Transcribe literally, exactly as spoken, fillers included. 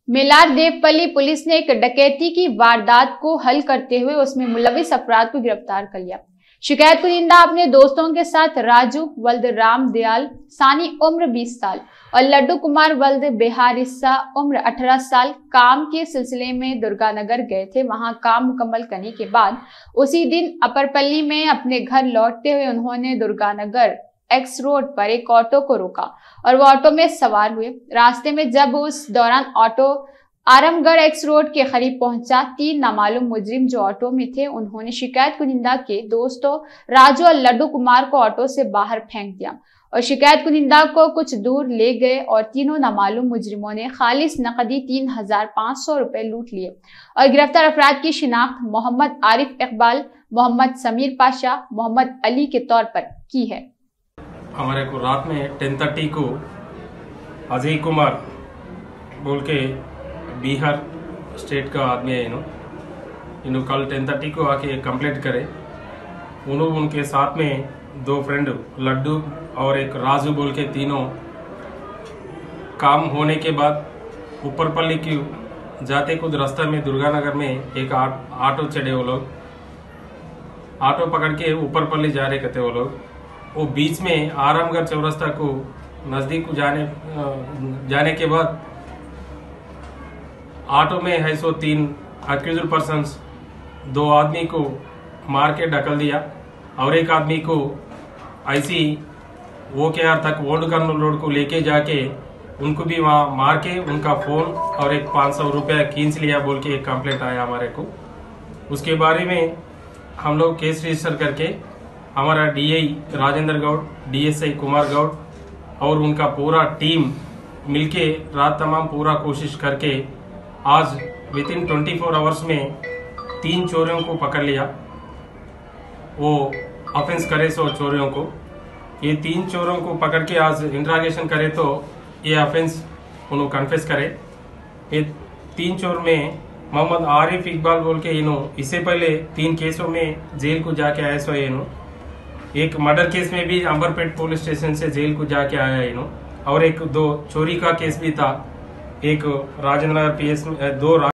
Malar Devapalli police ने एक डकैती की वारदात को हल करते हुए उसमें मुलविस अपराध को गिरफ्तार कर लिया। शिकायत कुनिंदा अपने दोस्तों के साथ राजू वल्द राम दयाल सानी उम्र बीस साल और लड्डू कुमार वल्द बिहारिस्सा उम्र अठारह साल काम के सिलसिले में दुर्गानगर गए थे। वहां काम मुकम्मल करने के बाद उसी दिन अपरपल्ली में अपने घर लौटते हुए उन्होंने दुर्गानगर एक्स रोड पर एक ऑटो को रोका और वो ऑटो में सवार हुए। रास्ते में जब उस दौरान ऑटो आरामगढ़ एक्स रोड के करीब पहुंचा, तीन नामालूम मुजरिम जो ऑटो में थे उन्होंने शिकायत कुनिंदा के दोस्तों राजू और लड्डू कुमार को ऑटो से बाहर फेंक दिया और शिकायत कुनिंदा को कुछ दूर ले गए और तीनों नामालूम मुजरिमों ने खालिस नकदी तीन हजार पाँच सौ रुपए लूट लिए और गिरफ्तार अफराद की शिनाख्त मोहम्मद आरिफ इकबाल, मोहम्मद समीर पाशा, मोहम्मद अली के तौर पर की है। हमारे को रात में टेन थर्टी को अजय कुमार बोल के बिहार स्टेट का आदमी है, इन्हों इन्हों कल टेन थर्टी को आके कंप्लेंट करे। उन्होंने उनके साथ में दो फ्रेंड लड्डू और एक राजू बोल के तीनों काम होने के बाद ऊपरपल्ली की जाते कुछ रास्ता में दुर्गानगर में एक ऑटो चढ़े। वो लोग ऑटो पकड़ के ऊपरपल्ली जा रहे कहते वो लोग। वो बीच में आरामगढ़ चौरास्ता को नजदीक जाने जाने के बाद ऑटो में है सो तीन अक्यूज्ड पर्सन्स दो आदमी को मार के ढकल दिया और एक आदमी को ऐसी वो के आर तक ओल्ड कर्नूल रोड को लेके जाके उनको भी वहाँ मार के उनका फोन और एक पाँच सौ रुपया खींच लिया बोल के एक कंप्लेंट आया हमारे को। उसके बारे में हम लोग केस रजिस्टर करके हमारा डीआई राजेंद्र गौड़, डीएसआई कुमार गौड़ और उनका पूरा टीम मिलके रात तमाम पूरा कोशिश करके आज within twenty four hours में तीन चोरियों को पकड़ लिया। वो ऑफेंस करे सो चोरियों को, ये तीन चोरों को पकड़ के आज इंट्रागेशन करे तो ये ऑफेंस उन्होंने कन्फेस करे। ये तीन चोर में मोहम्मद आरिफ इकबाल बोल के इन्हों इससे पहले तीन केसों में जेल को जाके आए सो इन्हों एक मर्डर केस में भी अंबरपेट पुलिस स्टेशन से जेल को जाके आया इन्हों और एक दो चोरी का केस भी था। एक राजेंद्र नगर पीएस में दो